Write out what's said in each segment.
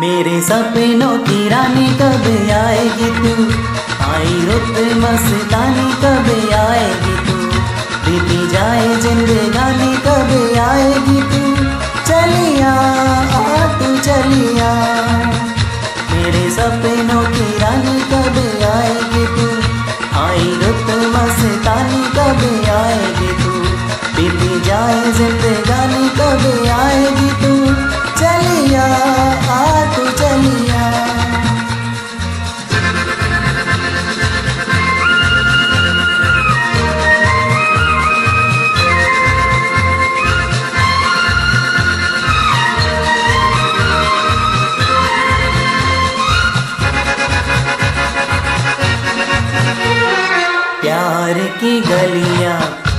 मेरे सपनों की रानी कब आएगी तू, आई रुत मस्तानी कब आएगी तू, बीती जाए जिंदगानी कब आएगी तू, चलिया तू चलिया। मेरे सपनों की रानी कब आएगी तू, आई रुत मस्तानी कब आएगी तू, बीती जाए जिंदगानी कब आएगी तू, चलिया तू चलिया। प्यार की गलियां,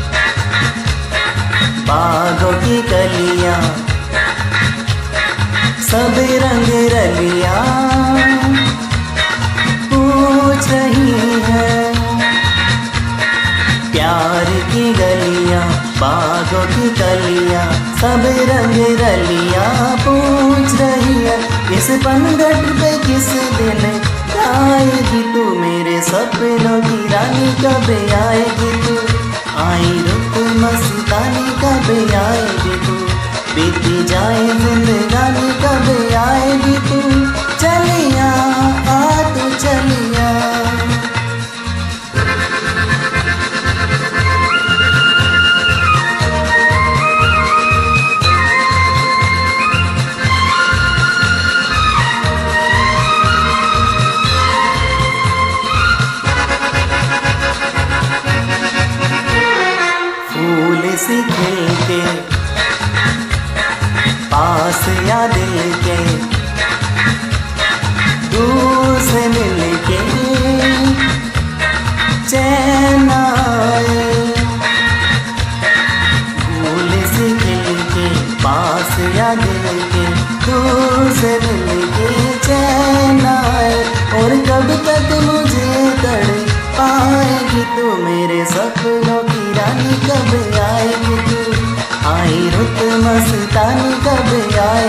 बागों की कलियां, सब रंग रलियां पूछ रही है। प्यार की गलियां, बागों की कलियां, सब रंग रलियां पूछ रही है। इस पनघट पे किस दिन आएगी तू, मेरे सपनों की रानी कब आएगी तू, आई रुत मस्तानी कब आएगी तू, बीती जाए जिंदगानी कब आएगी तू, चलिया तू चलिया। फूल सी खिल के पास या दिल के, दूर से मिल के चैन आए। फूल से खिल के पास या दिल के, दूर से मिल के चैन आए। और कब तक मुझे तड़ पाएगी तू, मेरे सपनों की रानी कब आएगी तू, आई रुत मस्तानी कब आएगी।